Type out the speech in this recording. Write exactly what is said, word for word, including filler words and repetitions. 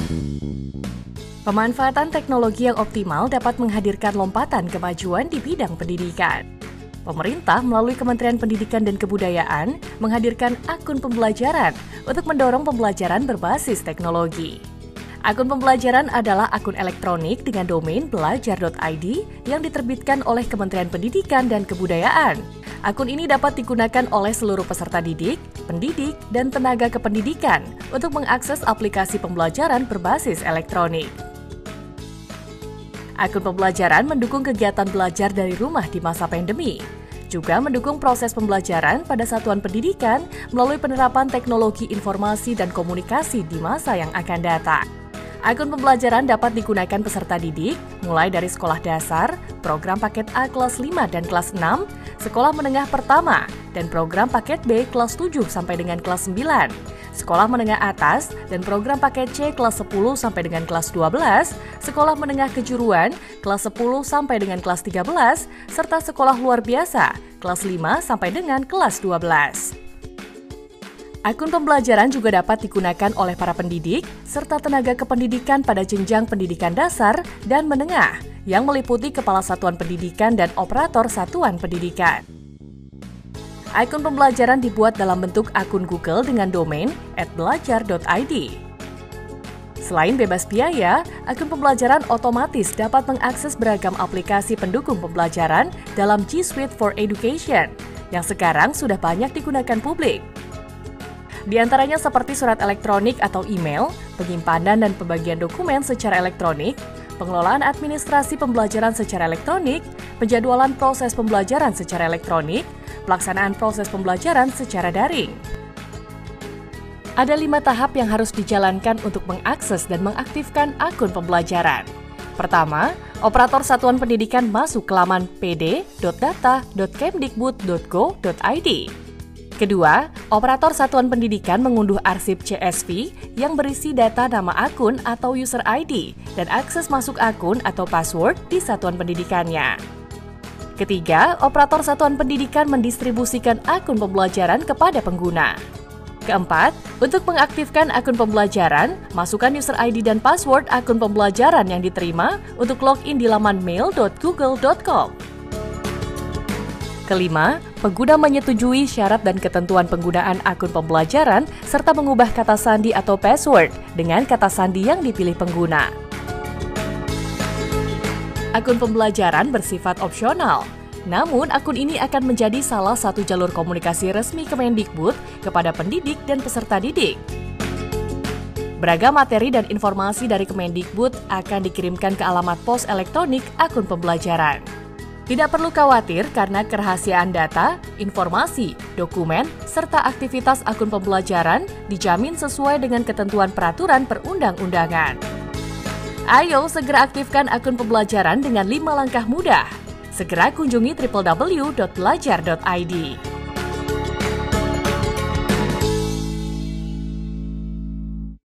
Pemanfaatan teknologi yang optimal dapat menghadirkan lompatan kemajuan di bidang pendidikan. Pemerintah melalui Kementerian Pendidikan dan Kebudayaan menghadirkan akun pembelajaran untuk mendorong pembelajaran berbasis teknologi. Akun pembelajaran adalah akun elektronik dengan domain belajar dot i d yang diterbitkan oleh Kementerian Pendidikan dan Kebudayaan. Akun ini dapat digunakan oleh seluruh peserta didik, pendidik, dan tenaga kependidikan untuk mengakses aplikasi pembelajaran berbasis elektronik. Akun pembelajaran mendukung kegiatan belajar dari rumah di masa pandemi, juga mendukung proses pembelajaran pada satuan pendidikan melalui penerapan teknologi informasi dan komunikasi di masa yang akan datang. Akun pembelajaran dapat digunakan peserta didik mulai dari sekolah dasar, program paket A kelas lima dan kelas enam, sekolah menengah pertama, dan program paket B kelas tujuh sampai dengan kelas sembilan, sekolah menengah atas, dan program paket C kelas sepuluh sampai dengan kelas dua belas, sekolah menengah kejuruan kelas sepuluh sampai dengan kelas tiga belas, serta sekolah luar biasa kelas lima sampai dengan kelas dua belas. Akun pembelajaran juga dapat digunakan oleh para pendidik serta tenaga kependidikan pada jenjang pendidikan dasar dan menengah yang meliputi kepala satuan pendidikan dan operator satuan pendidikan. Akun pembelajaran dibuat dalam bentuk akun Google dengan domain at belajar dot i d. Selain bebas biaya, akun pembelajaran otomatis dapat mengakses beragam aplikasi pendukung pembelajaran dalam G Suite for Education yang sekarang sudah banyak digunakan publik. Di antaranya seperti surat elektronik atau email, penyimpanan dan pembagian dokumen secara elektronik, pengelolaan administrasi pembelajaran secara elektronik, penjadwalan proses pembelajaran secara elektronik, pelaksanaan proses pembelajaran secara daring. Ada lima tahap yang harus dijalankan untuk mengakses dan mengaktifkan akun pembelajaran. Pertama, operator satuan pendidikan masuk ke laman p d dot data dot kemdikbud dot go dot i d. Kedua, operator satuan pendidikan mengunduh arsip C S V yang berisi data nama akun atau user I D dan akses masuk akun atau password di satuan pendidikannya. Ketiga, operator satuan pendidikan mendistribusikan akun pembelajaran kepada pengguna. Keempat, untuk mengaktifkan akun pembelajaran, masukkan user I D dan password akun pembelajaran yang diterima untuk login di laman mail dot google dot com. Kelima, pengguna menyetujui syarat dan ketentuan penggunaan akun pembelajaran serta mengubah kata sandi atau password dengan kata sandi yang dipilih pengguna. Akun pembelajaran bersifat opsional, namun akun ini akan menjadi salah satu jalur komunikasi resmi Kemendikbud kepada pendidik dan peserta didik. Beragam materi dan informasi dari Kemendikbud akan dikirimkan ke alamat pos elektronik akun pembelajaran. Tidak perlu khawatir karena kerahasiaan data, informasi, dokumen, serta aktivitas akun pembelajaran dijamin sesuai dengan ketentuan peraturan perundang-undangan. Ayo segera aktifkan akun pembelajaran dengan lima langkah mudah. Segera kunjungi w w w dot belajar dot i d.